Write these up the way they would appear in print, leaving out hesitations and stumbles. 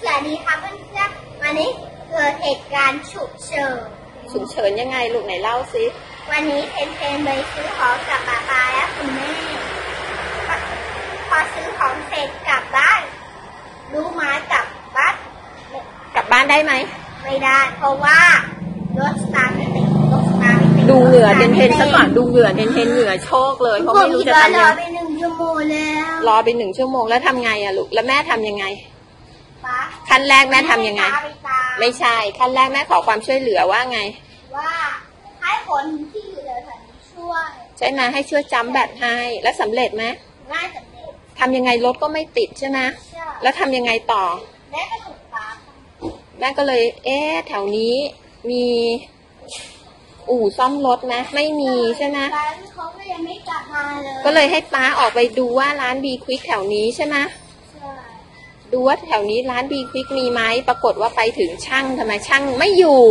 สวัสดีค่ะเพื่อนๆวันนี้เกิดเหตุการณ์ฉุกเฉินยังไงลูกไหนเล่าสิวันนี้เทนไปซื้อของกับป๊าและคุณแม่พอซื้อของเสร็จกลับบ้านรู้ไหมกลับบ้านได้ไหมไม่ได้เพราะว่ารถสตาร์ทไม่ติดดูเหงื่อเทนซะก่อนดูเหงื่อเทนเหงื่อโชกเลยเพราะไม่รู้จะทำยังไงรอไป1 ชั่วโมงแล้วรอไป1 ชั่วโมงแล้วทำไงอะลูกแล้วแม่ทำยังไงขั้นแรกแม่ทำยังไงไม่ใช่ขั้นแรกแม่ขอความช่วยเหลือว่าไงว่าให้คนที่อยู่แถวนี้ช่วยใช่ไหมให้ช่วยจัมป์แบตให้แล้วสำเร็จไหมง่ายสำเร็จทำยังไงรถก็ไม่ติดใช่ไหมแล้วทำยังไงต่อแม่ก็ถูกตามแม่ก็เลยแถวนี้มีอู่ซ่อมรถไหมไม่มีใช่ไหมเขาก็ยังไม่กลับมาเลยก็เลยให้ป้าออกไปดูว่าร้านบีควิกแถวนี้ใช่ไหมดูว่าแถวนี้ร้านบีควิกมีไหมปรากฏว่าไปถึงช่างทำไมช่างไม่อยู่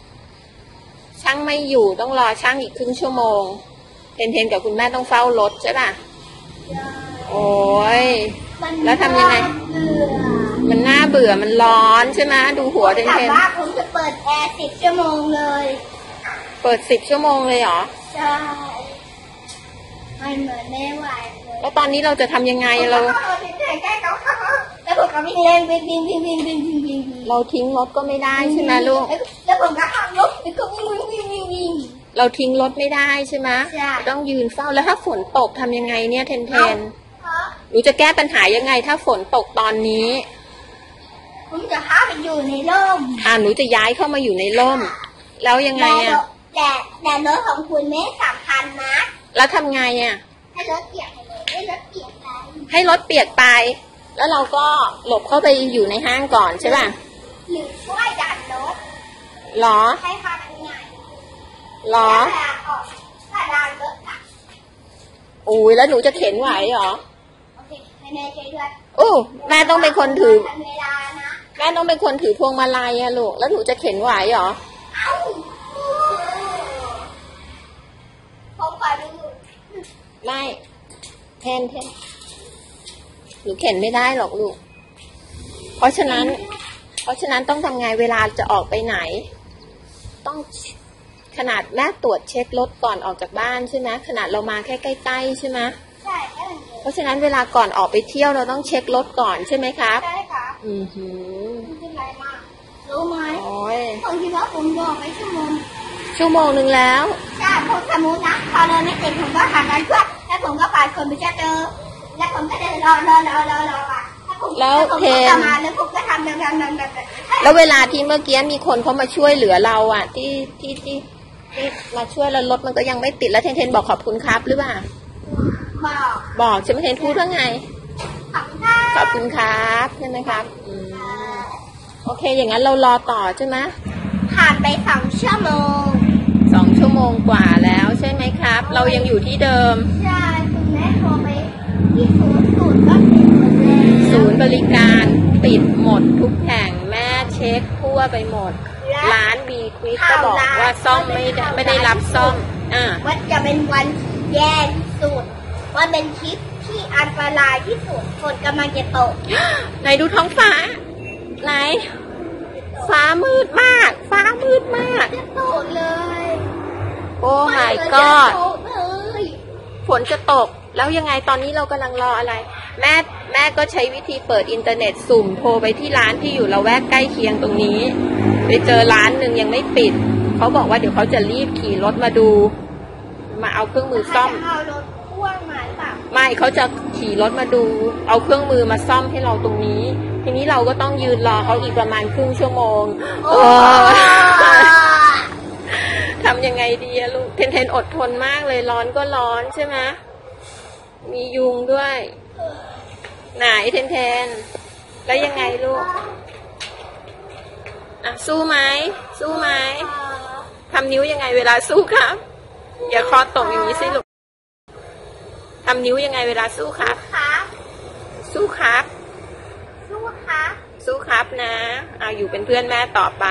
ต้องรอช่างอีกครึ่งชั่วโมงเทนกับคุณแม่ต้องเฝ้ารถใช่ป่ะโอ้ยแล้วทำยังไงมันน่าเบื่อมันร้อนใช่ไหมดูหัวเทนว่าผมจะเปิดแอร์10 ชั่วโมงเลยเปิด10 ชั่วโมงเลยเหรอใช่ไม่เหมือนไม่ไหวเลยแล้วตอนนี้เราจะทำยังไงเราแล้วผมก็วิ่งเล่นวิ่งเราทิ้งรถก็ไม่ได้ใช่ไหมลูกแล้วผมก็ขับรถแล้วก็วิ่งเราทิ้งรถไม่ได้ใช่ไหมต้องยืนเฝ้าแล้วถ้าฝนตกทำยังไงเนี่ยเทนหนูจะแก้ปัญหายังไงถ้าฝนตกตอนนี้ผมจะเข้าไปอยู่ในร่มหนูจะย้ายเข้ามาอยู่ในร่มแล้วยังไงอะแต่รถของคุณไม่สำคัญนะแล้วทำไงอะให้รถเปียกไปให้รถเปียกไปแล้วเราก็หลบเข้าไปอยู่ในห้างก่อนใช่ป่ะหรือช่วยดันรถหรอให้พาไปไหนหรอถ้าดันรถอุ้ยแล้วหนูจะเข็นไหวเหรอโอเคให้แม่ช่วยด้วยแม่ต้องเป็นคนถือแม่ต้องเป็นคนถือพวงมาลัยอะลูกแล้วหนูจะเข็นไหวเหรอผมขอดูไม่เทนหนูเข็นไม่ได้หรอกลูกเพราะฉะนั้นต้องทำไงเวลาจะออกไปไหนต้องขนาดแม่ตรวจเช็ครถก่อนออกจากบ้านใช่ไหมขนาดเรามาแค่ใกล้ๆใช่ไหมใช่เพราะฉะนั้นเวลาก่อนออกไปเที่ยวเราต้องเช็ครถก่อนใช่ไหมครับใช่ค่ะเป็นไรมากรู้ไหมผมคิดว่าผมรอไปชั่วโมงนึงแล้วใช่ผมสมมตินะพอเดินไม่ติดผมก็หันด้านขวาแล้วผมก็ผ่านคนไปเจอแล้วผมก็เดินรอแล้วเทนแล้วผมก็ทำแล้วเวลาที่เมื่อกี้มีคนเขามาช่วยเหลือเราอ่ะที่มาช่วยแล้วรถมันก็ยังไม่ติดแล้วเทนบอกขอบคุณครับหรือเปล่าบอกใช่ไหมเทนพูดว่าไงขอบคุณครับใช่ไหมครับโอเคอย่างนั้นเรารอต่อใช่ไหมผ่านไป2 ชั่วโมง 2 ชั่วโมงกว่าแล้วใช่ไหมครับเรายังอยู่ที่เดิมใช่คุณแม่โทรไปที่ศูนย์ก็ปิดหมดแล้วศูนย์บริการปิดหมดทุกแห่งแม่เช็คทั่วไปหมดร้านบีควิกก็บอกว่าซ่อมไม่ได้รับซ่อมว่าจะเป็นวันแย่ที่สุดว่าเป็นทริปที่อันตรายที่สุดฝนกำลังจะตกไหนดูท้องฟ้าไหนฟ้ามืดมากจะตกเลยโอ้ my god ฝนจะตกแล้วยังไงตอนนี้เรากำลังรออะไรแม่ก็ใช้วิธีเปิดอินเทอร์เน็ตสุ่มโทรไปที่ร้านที่อยู่ละแวกใกล้เคียงตรงนี้ไปเจอร้านหนึ่งยังไม่ปิดเขาบอกว่าเดี๋ยวเขาจะรีบขี่รถมาดูมาเอาเครื่องมือซ่อมเอารถพ่วงมาหรือเปล่าไม่เขาจะขี่รถมาดูเอาเครื่องมือมาซ่อมให้เราตรงนี้ทีนี้เราก็ต้องยืนรอเขาอีกประมาณครึ่งชั่วโมงทำยังไงดีอะลูกเทนอดทนมากเลยร้อนก็ร้อนใช่ไหมมียุงด้วยไหนเทนแล้วยังไงลูกสู้ไหมทำนิ้วยังไงเวลาสู้ครับอย่าคอตกอย่างนี้สิลูกทำนิ้วยังไงเวลาสู้ครับสู้ครับนะอยู่เป็นเพื่อนแม่ต่อไป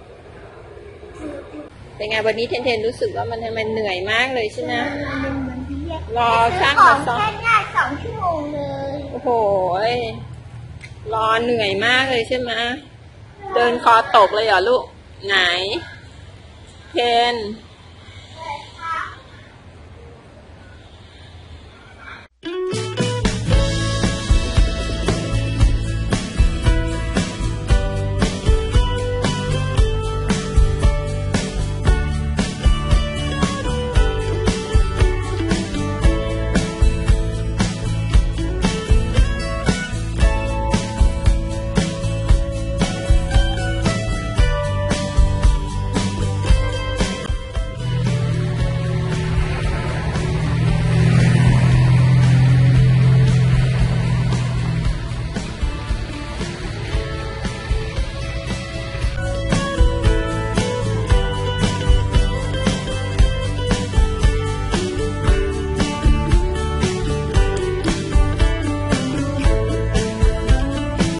เป็นไงวันนี้เทนรู้สึกว่ามันเหนื่อยมากเลยใช่ไหมรอช่างมาซ่อมแค่ง่าย2 ชั่วโมงเลยโอ้โหรอเหนื่อยมากเลยใช่ไหมเดินคอตกเลยเหรอลูกไหนเคน